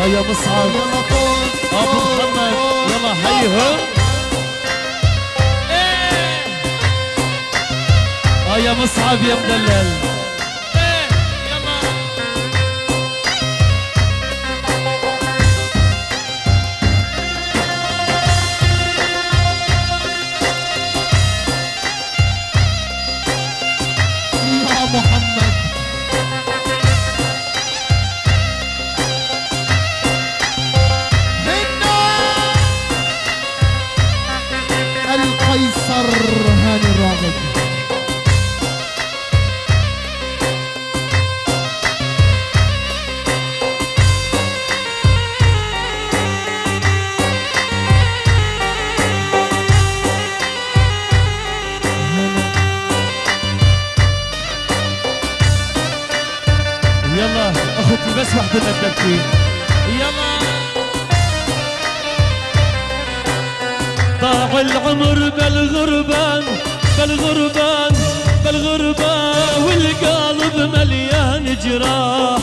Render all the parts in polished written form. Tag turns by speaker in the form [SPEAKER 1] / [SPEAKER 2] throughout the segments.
[SPEAKER 1] يا مصعب ابو محمد يلا هيهم يا مصعب يا مدلل
[SPEAKER 2] القيصر هاني الراغب.
[SPEAKER 1] يلا اخوتي بس وحده تبكي يلا. ضاع العمر بالغربان بالغربان بالغربان والقلب مليان جراح.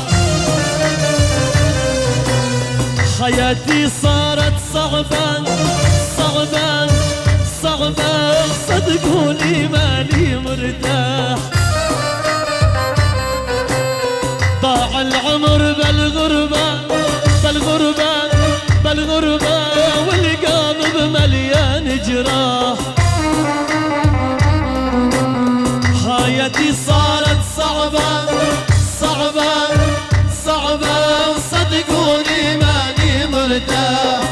[SPEAKER 1] حياتي صارت صعبان صعبان صعبان صدقوني ماني مرتاح. ضاع العمر بالغربان بالغربان بالغربان والقلب مليان جراح. حياتي صارت صعبة صعبة صعبة صدقوني ماني مرتاح.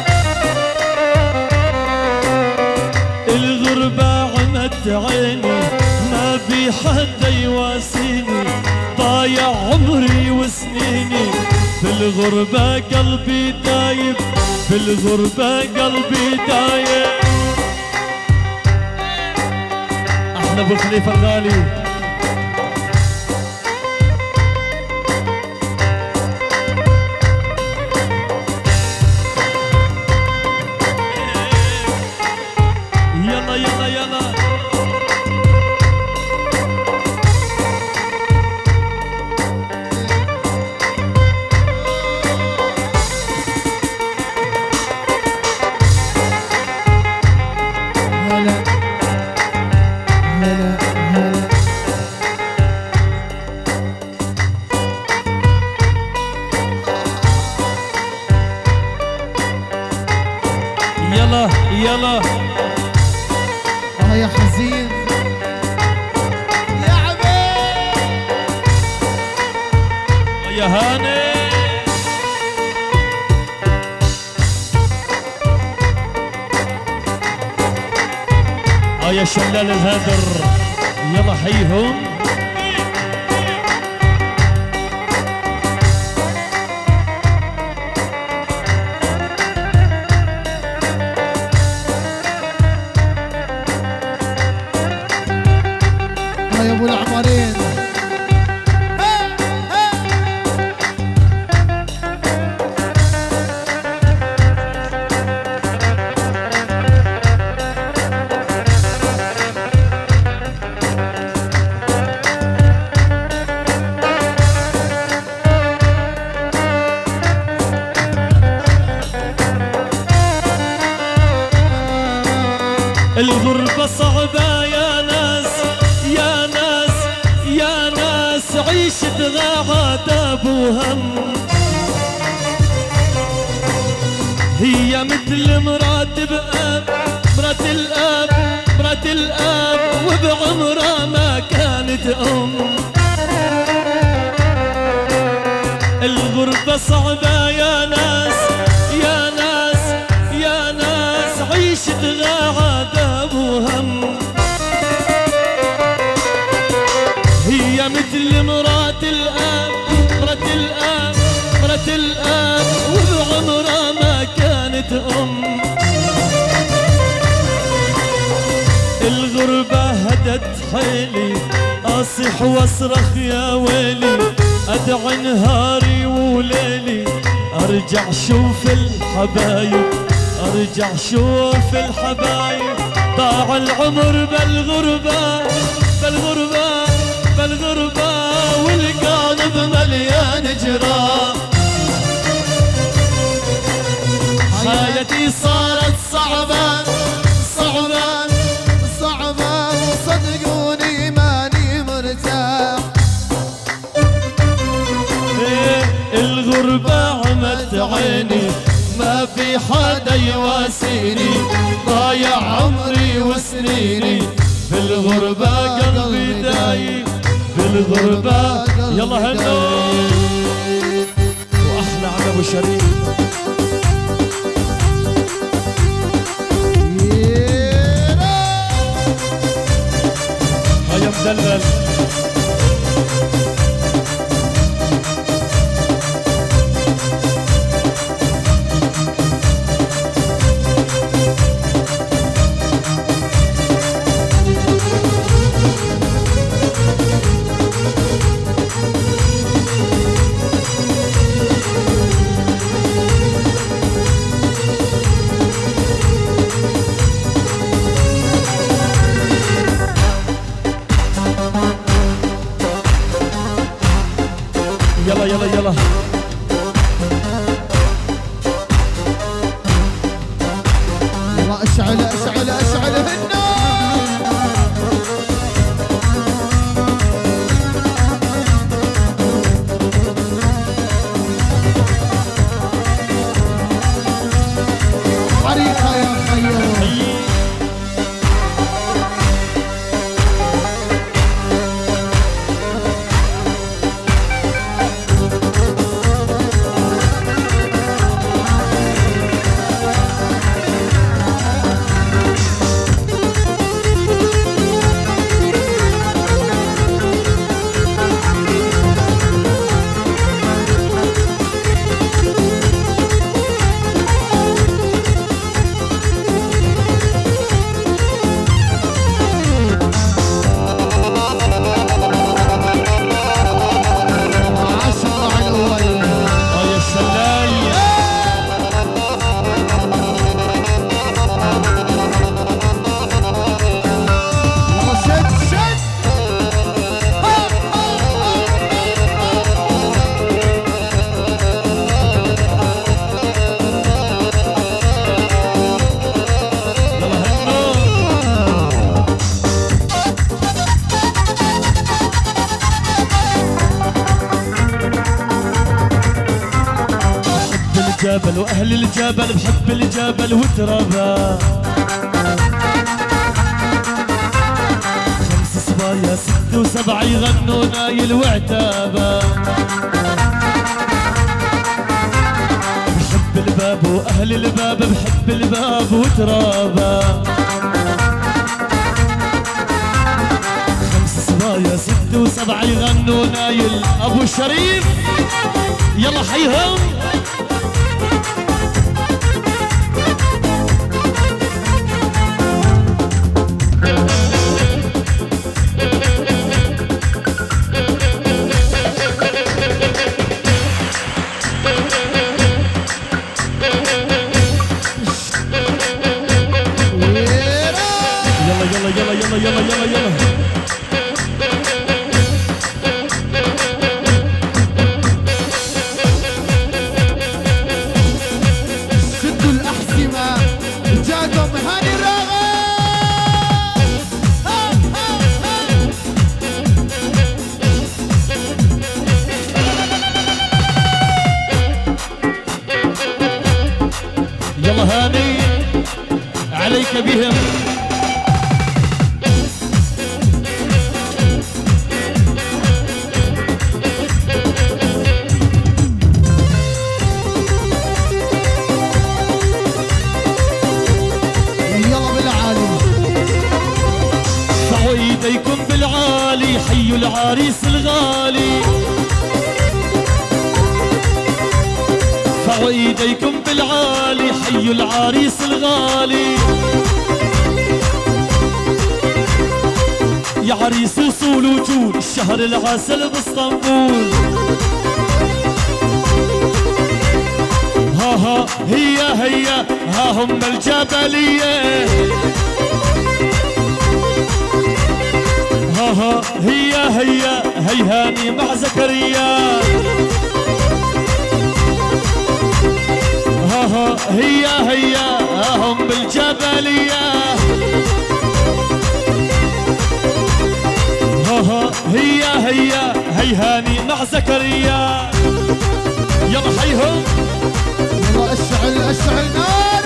[SPEAKER 1] الغربة عمت عيني ما في حد يواسيني. ضايع عمري وسنيني في الغربة قلبي دايب في الغربة قلبي دايب. احنا ابو الخليفة الغالي يلا يلا يلا. يلا يلا
[SPEAKER 2] يا حزين يا عبيد
[SPEAKER 1] يا هاني. يا شلال الهدر يلا حيهم.
[SPEAKER 2] يا ابو العمرين
[SPEAKER 1] الغربة صعبة يا ناس يا ناس يا ناس عيشتها عذاب وهم. هي مثل مرات بأب مرات الأب مرات الأب وبعمرها ما كانت أم. الغربة صعبة يا ناس يا ناس يا ناس عيشتها عذاب وهم. هي مثل مرات الأب مرات الأب مرات الأب وبعمرها ما كانت أم. الغربة هدت حيلي أصيح واصرخ يا ويلي. أدعي نهاري وليلي أرجع شوف الحبايب أرجع شوف الحبايب. ضاع العمر بالغربة بالغربة بالغربة والقلب مليان جراح. حياتي صارت صعبة صعبة
[SPEAKER 2] صعبة وصدقوني ماني مرتاح.
[SPEAKER 1] الغربة عمت عيني ما في حدا يواسيني، ضايع عمري وسنيني في الغربة قلبي دايم في الغربة. يلا هنو واحلى على ابو شريف. هيا مدلل يلا يلا يلا.
[SPEAKER 2] يلا اشعل اشعل اشعل هنا. حريقة يا خيو.
[SPEAKER 1] الجبل واهل الجبل بحب الجبل وترابه. 5 صبايا 6 و7 يغنوا نايل وعتابه. بحب الباب واهل الباب بحب الباب وترابه. 5 صبايا 6 و7 يغنوا نايل ابو شريف. يلا حيهم. يلا يلا يلا يلا يلا يلا.
[SPEAKER 2] شدوا الأحزمة جاكم هاني الراغب.
[SPEAKER 1] يلا هاني عليك بهم. ايديكم بالعالي حيوا العريس الغالي. ارفعوا ايديكم بالعالي حيوا العريس الغالي. يا عريس وصول وجول الشهر العسل باسطنبول. ها ها هي ها هم الجبلية. ها ها هي هيهاني مع زكريا. ها ها هي هم بالجبلية ها هي هيهاني مع زكريا يلا حيهم
[SPEAKER 2] يلا اشعل نار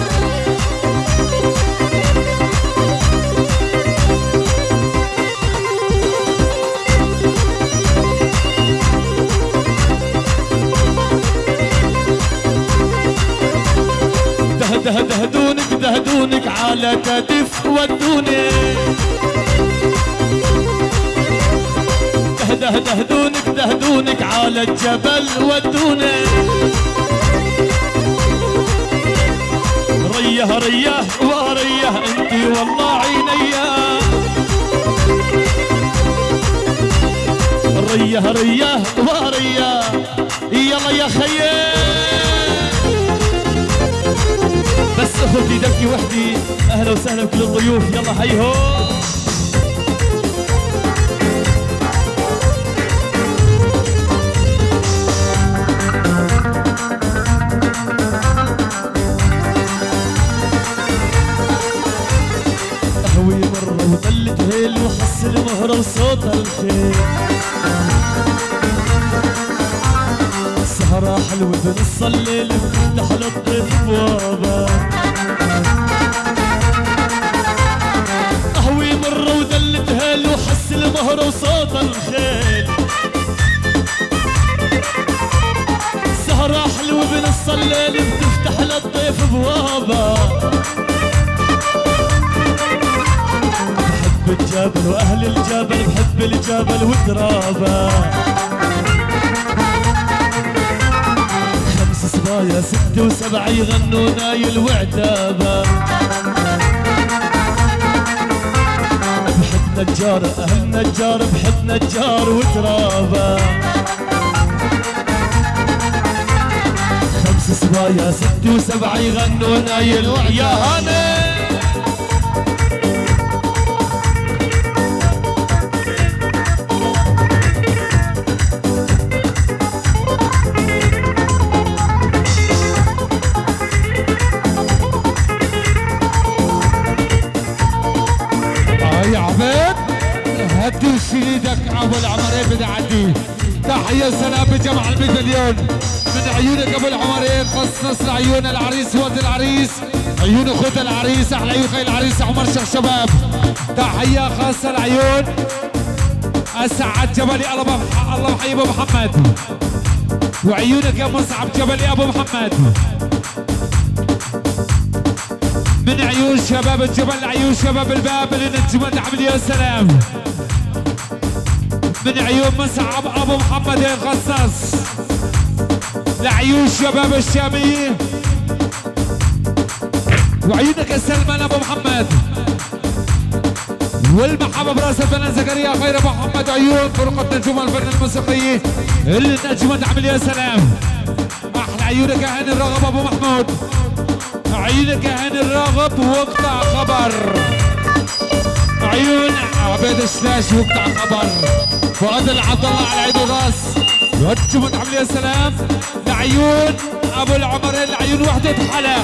[SPEAKER 1] دهدونك على كتف ودوني دهدونك على الجبل ودوني ريه وريه انتي والله عينيا ريه وريه يلا يا خيي بس اخذ ايدك وحدي اهلا وسهلا بكل الضيوف يلا حيهم قهوي مرة وطلت هيل وحصل مهرة وصوت الخيل سهرة حلوة بنص الليل بتفتح للضيف بوابة قهوي مرة ودلت هيل وحصل مهرة وصوت الخيل سهرة حلوة بنص الليل بتفتح للضيف بوابة بحب الجبل واهل الجبل بحب الجبل وترابه صبايا 6 و7 يغنوا نايل وعتابة بحب نجار أهل نجار بحب نجار وترابة 5 صبايا 6 و7 يغنوا نايل يا هاني
[SPEAKER 2] هدوا شيليدك ابو العمرين بدي اعدي تحيه سلام بجمع المليون من عيونك ابو العمرين خصص لعيون العريس ود العريس عيون اخوة العريس احلى عيون خي العريس عمر شيخ شباب تحيه خاصه لعيون اسعد جبلي الله يحيي ابو محمد وعيونك يا مصعب جبلي ابو محمد من عيون شباب الجبل لعيون شباب الباب اللي نجمت عمل يا سلام من عيون مصعب ابو محمد الخصاص لعيون شباب الشامية وعيونك السلمان ابو محمد والمحبة براس الفنان زكريا خير ابو محمد عيون فرقة نجوم الفن الموسيقي اللي نجمت عمل يا سلام احلى عيونك هاني الرغب ابو محمود عيونك هاني الراغب وقطع خبر عيون عبيد الشلاش وقطع خبر فؤاد العبد الله على عيد الراس وجبت عمل يا سلام لعيون ابو العمرين لعيون وحده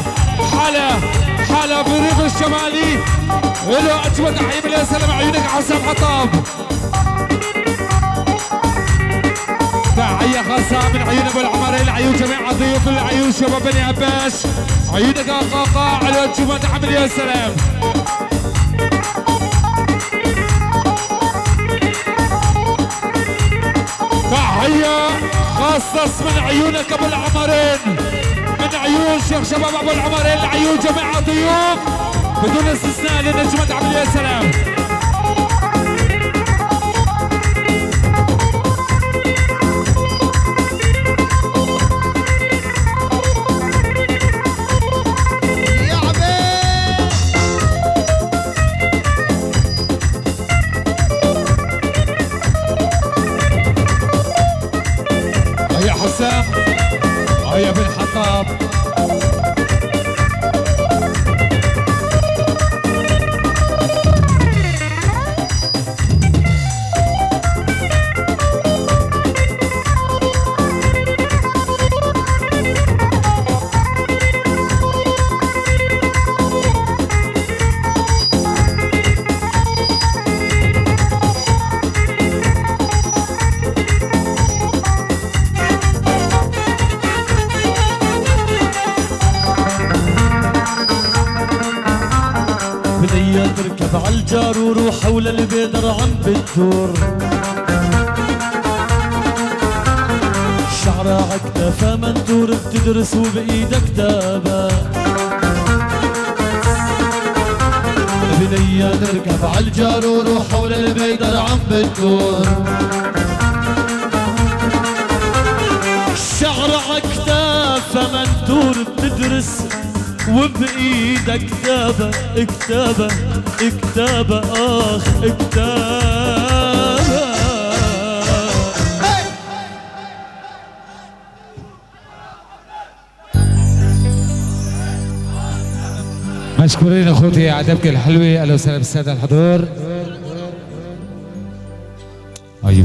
[SPEAKER 2] حلا في الريف الشمالي له اجمل تحيه يا سلام عيونك حسام حطاب تحيه خاصه من عيون ابو العمرين لعيون جميع الضيوف لعيون شباب بني عباس عيونك قاقا على الجمعة عمل يا سلام تحية خاصة من عيونك ابو العمرين من عيون شيخ شباب ابو العمرين لعيون جميع الضيوف بدون استثناء لنجمة عمل يا سلام حسام يا بن حطاب
[SPEAKER 1] عالجارور حول البدر عم بتدور شعرها عكتفة منثور بتدرس وبإيدها كتابة بنية نركب عالجارور وحول البدر عم بتدور شعرها عكتفة منثور بتدرس وبإيدها كتابة كتابة كتابة كتابة
[SPEAKER 2] مشكورين اخوتي على دبكة الحلوة. اهلا وسهلا بالسادة الحضور. ايوه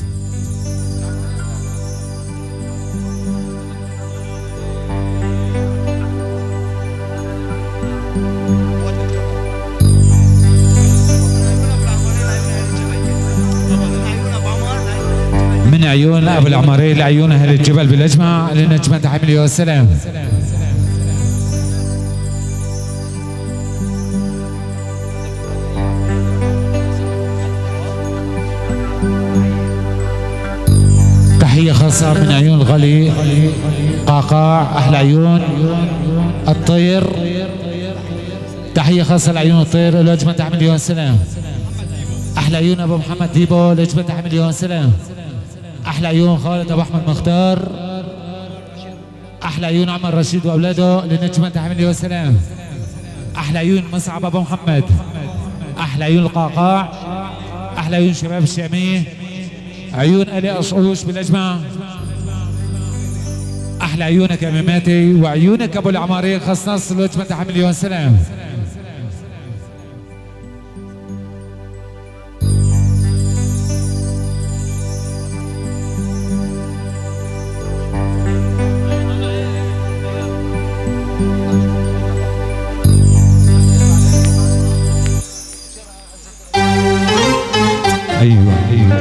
[SPEAKER 2] من عيون ابو العمارين لعيون اهل الجبل بالاجمع لنجمة تحمل والسلام. تحية خاصة من عيون الغالي قعقاع أحلى عيون الطير. تحية خاصة لعيون الطير لأجمل تحمل يوم السلام. أحلى عيون أبو محمد ديبو لأجمل تحمل يوم السلام. أحلى عيون خالد أبو أحمد مختار. أحلى عيون عمر رشيد وأولاده لنجمة تحمل يوم السلام. أحلى عيون مصعب أبو محمد. أحلى عيون القعقاع. أحلى عيون شباب الشامية. عيون ألي أشعوش بالأجمع. أحلى عيونك يا مماتي وعيونك أبو العمارين خاص نصر لأجمل تحمل يوم السلام. أيوة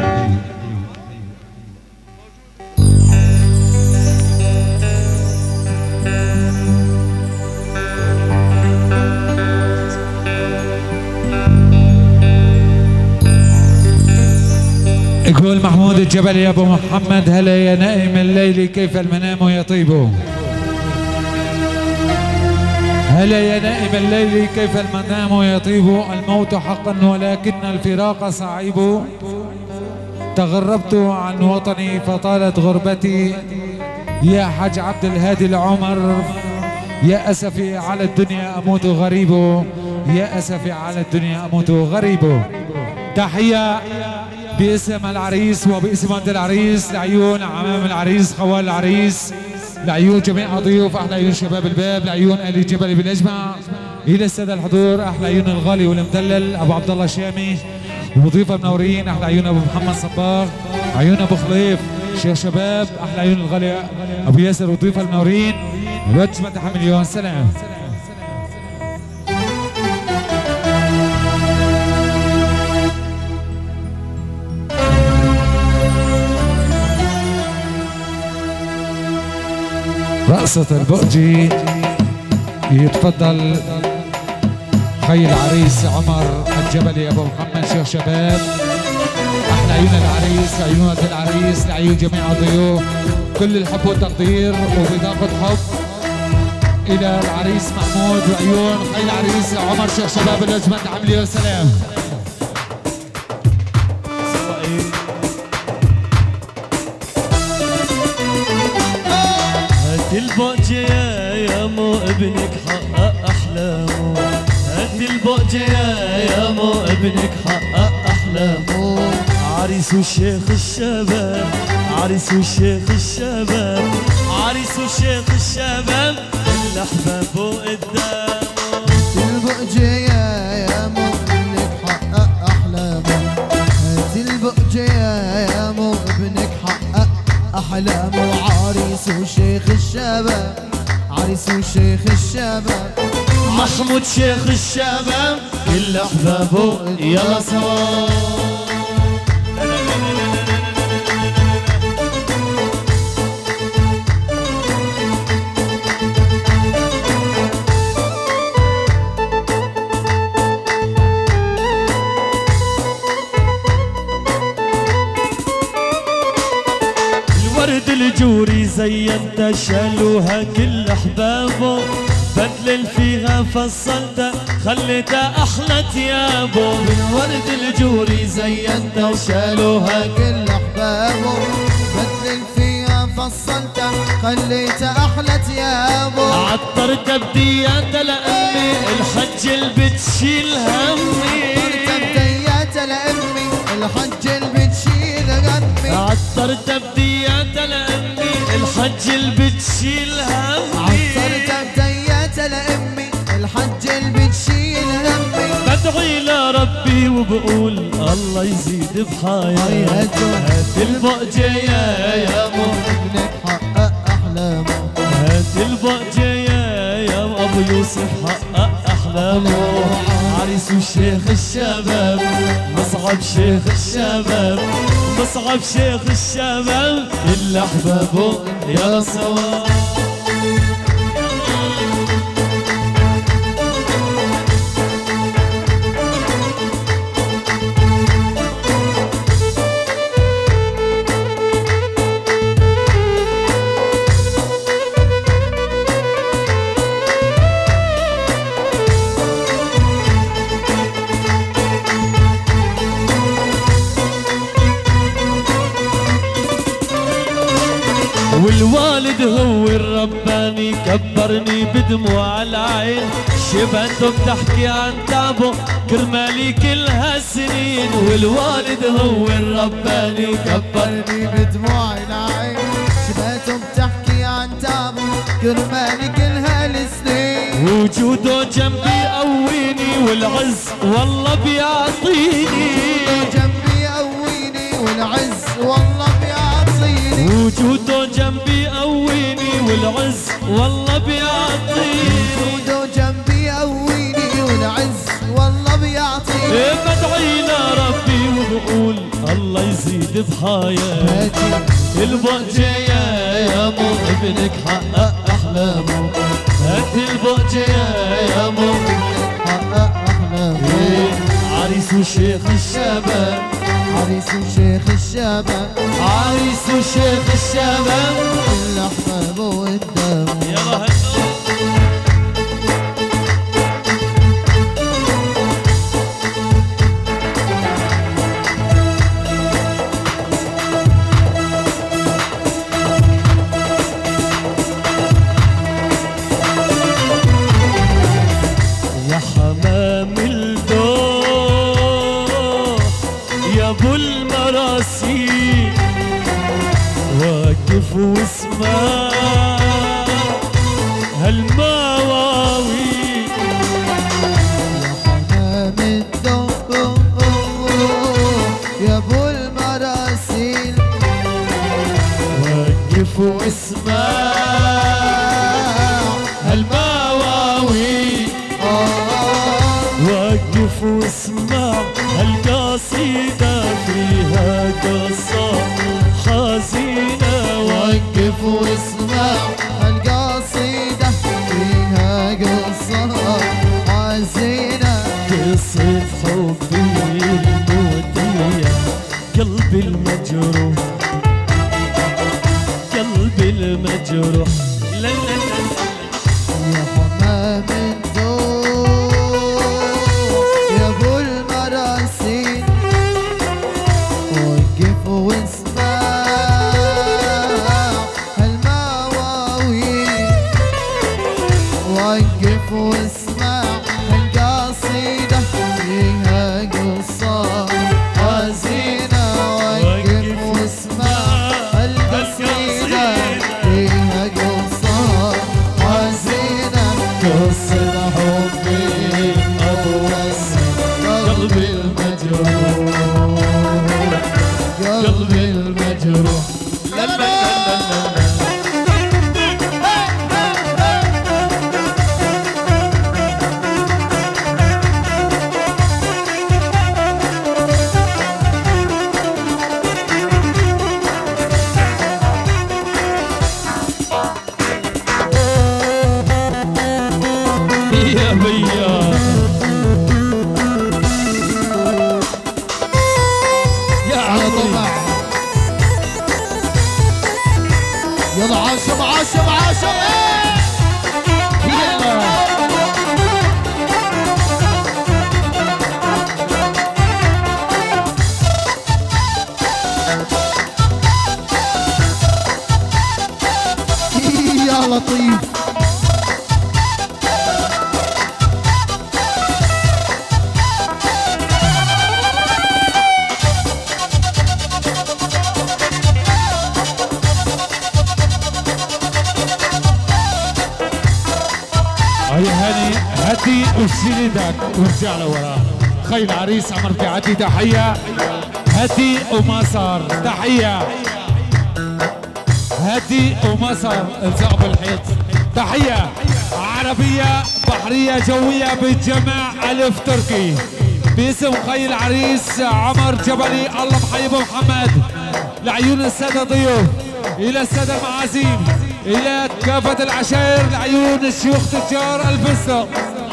[SPEAKER 2] يقول محمود الجبل يا ابو محمد هلا يا نائم الليل كيف المنام يطيب. هلا يا نائم الليل كيف المنام يطيب. الموت حقا ولكن الفراق صعيب. تغربت عن وطني فطالت غربتي. يا حاج عبد الهادي العمر يا أسفي على الدنيا أموت غريب. يا أسفي على الدنيا أموت غريب. تحية باسم العريس وباسم ولد العريس لعيون عمام العريس خوال العريس لعيون جميع ضيوف أحلى عيون شباب الباب لعيون أهل الجبل بالأجمع إلى السادة الحضور. أحلى عيون الغالي والمدلل أبو عبد الله الشامي وضيوف منورين. أحلى عيون أبو محمد صباغ. عيون أبو خليف شيخ شباب. أحلى عيون الغالي أبو ياسر وضيوف المنورين. الوجبة تحمل يوم السلام. رقصة البؤجي يتفضل خي العريس عمر الجبلي أبو محمد شيخ شباب. أحلى عيون العريس عيون العريس لعيون جميع الضيوف كل الحب والتقدير وبطاقة حب إلى العريس محمود وعيون خي العريس عمر شيخ شباب الأجمل عملي والسلام.
[SPEAKER 1] البؤجية يا مو ابنك حقق أحلامه. هدي البؤجية يا مو ابنك حقق أحلامه. عريس وشيخ الشباب عريس وشيخ الشباب عريس وشيخ الشباب كل أحبابه قدامه.
[SPEAKER 3] هدي البؤجية يا مو ابنك حقق أحلامه. هدي البؤجية يا مو ابنك حقق أحلامه. عريس وشيخ الشباب عريس وشيخ الشباب
[SPEAKER 1] محمود شيخ الشباب كل أحبابه يلا سوا. والورد الجوري زينت شالوها كل احبابه، بدل فيها فصلت خليتها احلى ثيابه.
[SPEAKER 3] بالورد الجوري زينت وشالوها كل احبابه، بدل فيها فصلت خليت احلى ثيابه.
[SPEAKER 1] عطرت بديات لامي الحج اللي بتشيل همي،
[SPEAKER 3] عطرت بديات لامي الحج اللي بتشيل همي.
[SPEAKER 1] عطرت بديات لامي الحج اللي بتشيل همي.
[SPEAKER 3] عطرت بديات لامي الحج اللي بتشيل همي.
[SPEAKER 1] بدعي لربي وبقول الله يزيد بحياته. هات البقجة يا مو
[SPEAKER 3] ابنك حقق احلامه،
[SPEAKER 1] هات البقجة يا ابو يوسف حقق احلامه. عريس وشيخ الشباب مصعب شيخ الشباب، مصعب شيخ الشباب كل احبابه يا صواب. والوالد هو الرباني كبرني بدموع العين، شبهته بتحكي عن تعبه كرمالي كل هالسنين. والوالد هو الرباني
[SPEAKER 3] كبرني بدموع العين، شبهته بتحكي عن تعبه كرمالي كل هالسنين.
[SPEAKER 1] وجوده جنبي قويني والعز والله بيعطيني،
[SPEAKER 3] جنبي قويني والعز والله بيعطيني.
[SPEAKER 1] وجوده جنبي قويني والعز والله بيعطيني.
[SPEAKER 3] وجوده جنبي قويني والعز والله بيعطيني.
[SPEAKER 1] بدعي لربي وبقول الله يزيد بحياتي. البقجة يا مو ابنك حقق احلامه، هات البقجة يا مو
[SPEAKER 3] حقق احلامه.
[SPEAKER 1] عريس وشيخ الشباب،
[SPEAKER 3] عريس وشيخ الشباب،
[SPEAKER 1] عريس وشيخ الشباب
[SPEAKER 3] كل احبابه قدامه.
[SPEAKER 1] يلا يا حمام الدوح يا ابو المراسي، واقف واسمع هالمواويل.
[SPEAKER 3] يا حمام الدوح يا ابو المراسيل،
[SPEAKER 1] واقف واسمع هالمواويل. واقف واسمع هالقصيدة فيها قصة حزينة.
[SPEAKER 3] وقف واسمع القصيدة فيها قصة حزينة.
[SPEAKER 1] قصة حبي المودية قلبي المجروح، قلبي المجروح. لا لا لا
[SPEAKER 3] يا حمام الدوح يا ابو المراسيل، وقف واسمع هالمواويل. وقف واسمع القصيدة فيها قصة حزينة. وقف واسمع القصيدة فيها قصة حزينة. قصة حبي أبو قلبي المجروح، قلبي المجروح. لا لا لا
[SPEAKER 1] يا بيا يا
[SPEAKER 3] على
[SPEAKER 1] عمري
[SPEAKER 3] طبع عاشم عاشم يا لطيف.
[SPEAKER 2] هيا هاني هدي وشيل ايدك وارجع لورا. خيل عريس عمر بيعدي تحيه. هدي ومسار تحيه. هدي ومسار الزق بالحيط تحيه. عربيه بحريه جويه بالجمع الف تركي باسم خيل عريس عمر جبلي. الله محيب محمد لعيون الساده ضيوف، الى الساده المعازيم، الى كافه العشائر، لعيون الشيوخ تجار الفستق،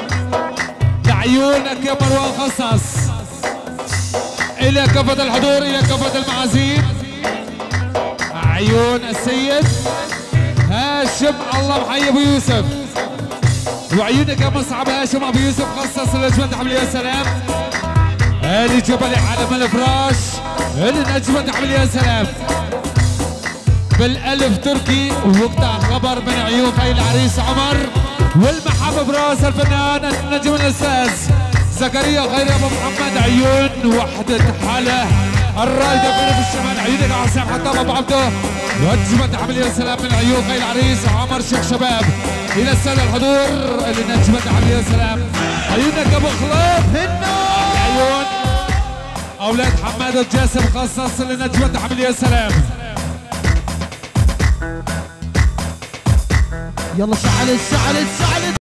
[SPEAKER 2] لعيونك يا مروان خصص، الى كافه الحضور، الى كافه المعازيم، عيون السيد هاشم الله محي ابو يوسف، وعيونك يا مصعب هاشم ابو يوسف خصص لجمة حمل يا سلام. الي جبلي عالم الفراش، الي نجمة حمل يا سلام بالالف تركي. وقطع خبر من عيون خيل العريس عمر، والمحبه براس الفنان النجم الاستاذ زكريا خير ابو محمد. عيون وحده حاله الرائده في الشمال، عيونك عاصم حتى ابو عبده نجمة حمل يا سلام من عيون خيل العريس عمر شيخ شباب. الى الساده الحضور اللي نجمة حمل يا سلام، عيونك ابو خليف عيون اولاد حماد الجاسم خصص لنجمة حمل يا سلام.
[SPEAKER 3] يلا شعلت شعلت شعلت